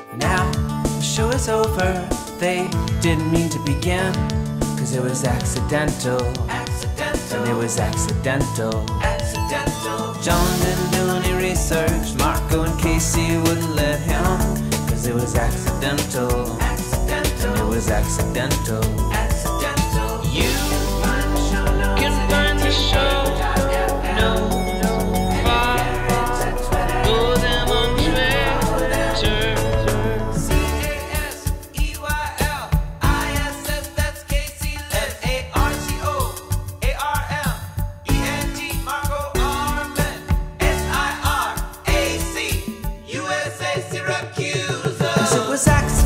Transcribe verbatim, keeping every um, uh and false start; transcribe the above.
Now the show is over. They didn't mean to begin, cause it was accidental. Accidental. And it was accidental. Accidental. John didn't do any research. Marco and Casey wouldn't let him, cause it was accidental. Accidental. And it was accidental. Accidental. You can find the show. No. Siracusa. It was accidental.